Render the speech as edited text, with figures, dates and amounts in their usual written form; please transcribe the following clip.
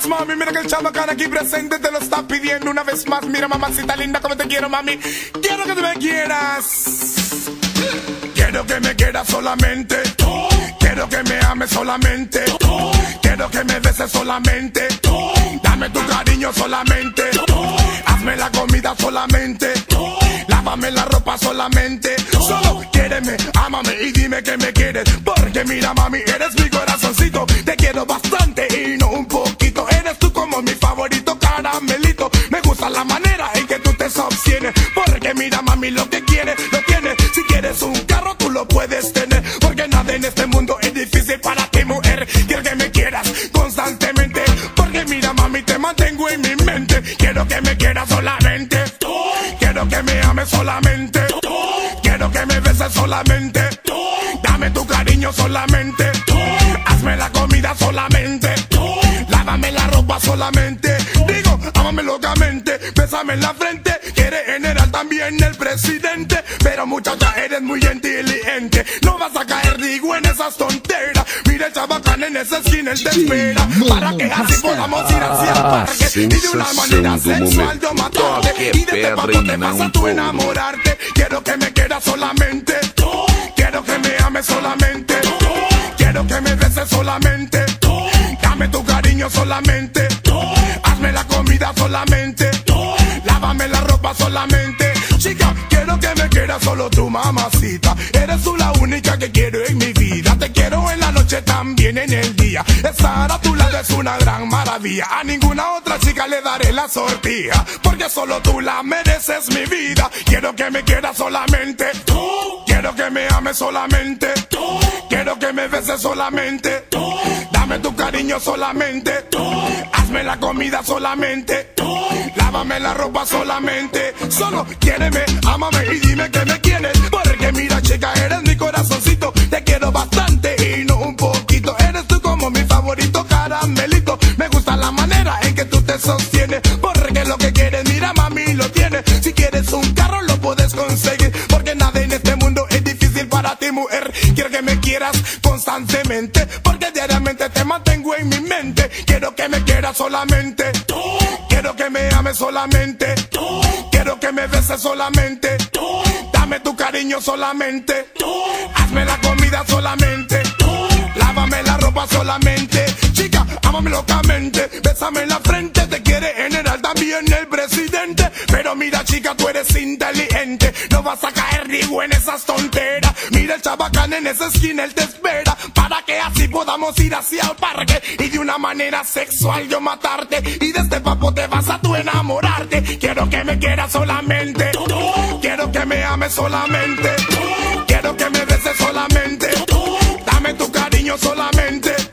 Relax, mami, mira que el chabacán aquí presente te lo está pidiendo una vez más. Mira, mamacita linda, como te quiero, mami. Quiero que tú me quieras. Quiero que me quieras solamente. Quiero que me ames solamente. Quiero que me beses solamente. Dame tu cariño solamente. Hazme la comida solamente. Lávame la ropa solamente. Solo quiéreme, ámame y dime que me quieres. Porque mira, mami, eres mi corazoncito. Te quiero bastante y no un poquito. Eres tú como mi favorito caramelito. Me gusta la manera en que tú te sostienes. Porque mira, mami, lo que quieres, lo tienes. Si quieres un carro, tú lo puedes tener. Porque nada en este mundo es difícil para ti, mujer. Quiero que me quieras constantemente. Porque mira, mami, te mantengo en mi mente. Quiero que me quieras solamente. Quiero que me ames solamente. Quiero que me beses solamente. Dame tu cariño solamente. Hazme la comida solamente. Lávame la ropa solamente. Digo, ámame locamente. Bésame en la frente. Quiere general también el presidente. Pero muchacha, eres muy inteligente. No vas a caer, digo, en esas tonteras. Mira el chabacán en esa esquina, él te espera. Para que así podamos ir hacia el parque. Y de una manera sexual yo matarte. Y de este papo te vas a tú enamorarte. Quiero que me quieras solamente. Quiero que me ames solamente. Quiero que me beses solamente. Dame tu cariño solamente. Hazme la comida solamente. Lávame la ropa solamente. Chica, quiero que me quieras solo tu mamacita. Eres tú la única que quiero en mi vida. Te quiero en la noche, también en el día. Estar a tu lado es una gran maravilla. A ninguna otra chica le daré la sortija. Porque solo tú la mereces, mi vida. Quiero que me quieras solamente. Quiero que me ames solamente. Quiero que me beses solamente. Dame tu cariño solamente. Hazme la comida solamente. Lávame la ropa solamente. Solo quiéreme, ámame y dime que me quieres. Porque mira, chica, eres mi corazoncito. Te quiero bastante y no un poquito. Eres tú como mi favorito caramelito. Me gusta la manera en que tú te sostienes. Porque lo que quieres, mira, mami, lo tienes. Si quieres un carro, lo puedes conseguir. Porque nada en este mundo es difícil para ti, mujer. Quiero que me quieras constantemente. Porque diariamente te mantengo en mi mente. Quiero que me quieras solamente. Quiero que me ames solamente. Quiero que me beses solamente. Dame tu cariño solamente. Hazme la comida solamente. Lávame la ropa solamente. Chica, ámame locamente. Bésame en la frente. Te quiere general también el presidente. Pero mira, chica, tú eres inteligente. No vas a caer, digo, en esas tonteras. Mira el chabacán en esa esquina, él te espera. Para que así podamos ir hacia el parque. Y de una manera sexual yo matarte. Y de este papo te vas a tú enamorarte. Quiero que me quieras solamente. Quiero que me ames solamente. Quiero que me beses solamente. Dame tu cariño solamente.